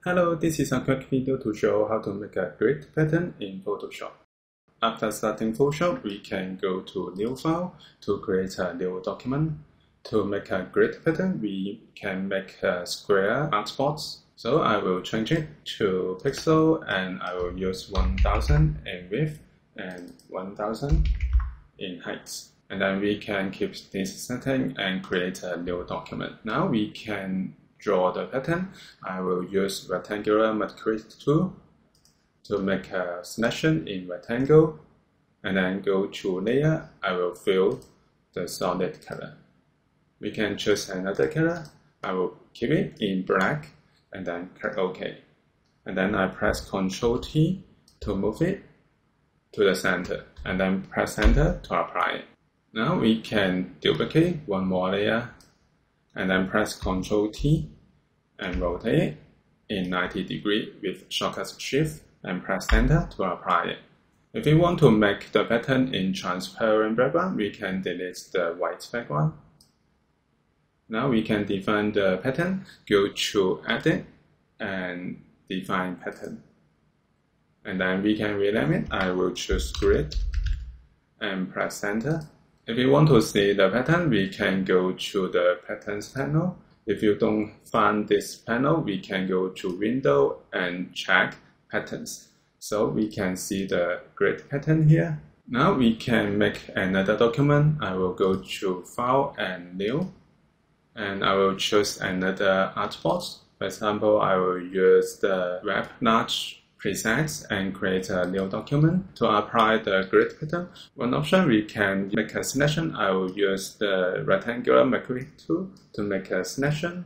Hello, this is a quick video to show how to make a grid pattern in Photoshop. After starting Photoshop, we can go to New File to create a new document. To make a grid pattern, we can make a square artbox. So I will change it to pixel and I will use 1000 in width and 1000 in height. And then we can keep this setting and create a new document. Now we can draw the pattern. I will use rectangular material tool to make a selection in rectangle and then go to layer. I will fill the solid color. We can choose another color. I will keep it in black and then click OK. And then I press Ctrl T to move it to the center and then press enter to apply it. Now we can duplicate one more layer and then press Ctrl T and rotate it in 90 degrees with shortcut Shift and press enter to apply it. If we want to make the pattern in transparent background, we can delete the white background. Now we can define the pattern. Go to Edit and define pattern. And then we can rename it. I will choose Grid and press enter. If we want to see the pattern, we can go to the Patterns panel. If you don't find this panel, we can go to Window and check Patterns. So we can see the grid pattern here. Now we can make another document. I will go to File and New. And I will choose another artbox. For example, I will use the Web Large presets and create a new document. To apply the grid pattern, one option we can make a selection. I will use the rectangular material tool to make a selection.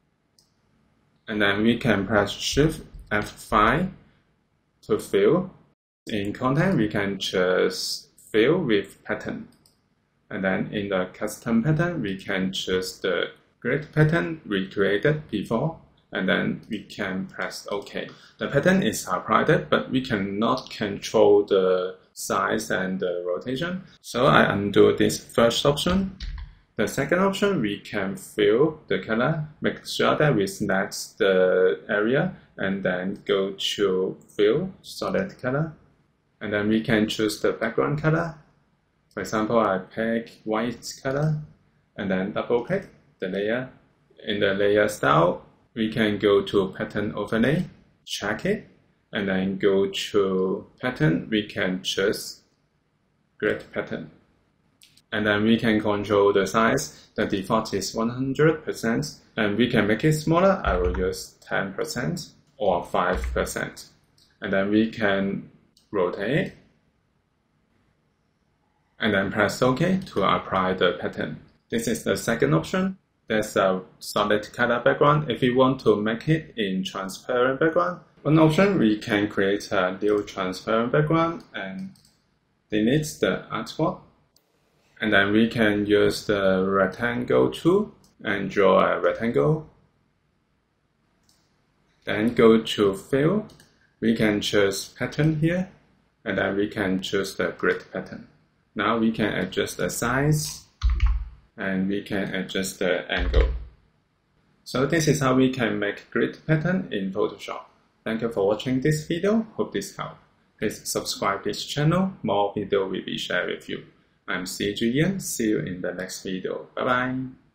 And then we can press Shift F5 to fill. In content, we can choose fill with pattern. And then in the custom pattern, we can choose the grid pattern we created before. And then we can press OK. The pattern is applied, but we cannot control the size and the rotation. So I undo this first option. The second option, we can fill the color. Make sure that we select the area and then go to fill solid color. And then we can choose the background color. For example, I pick white color and then double click the layer. In the layer style, we can go to Pattern Overlay, check it, and then go to Pattern. We can choose Grid Pattern. And then we can control the size. The default is 100%, and we can make it smaller. I will use 10% or 5%. And then we can rotate it, and then press OK to apply the pattern. This is the second option. There's a solid color background. If you want to make it in transparent background, one option we can create a new transparent background and delete the artwork. And then we can use the rectangle tool and draw a rectangle. Then go to Fill. We can choose Pattern here, and then we can choose the grid pattern. Now we can adjust the size and we can adjust the angle. So this is how we can make grid pattern in Photoshop. Thank you for watching this video. Hope this helped. Please subscribe this channel. More video will be shared with you. I'm cgian. See you in the next video. Bye bye.